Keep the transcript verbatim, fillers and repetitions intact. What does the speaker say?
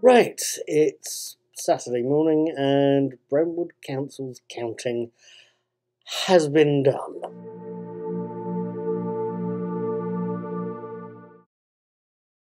Right, it's Saturday morning and Brentwood Council's counting has been done.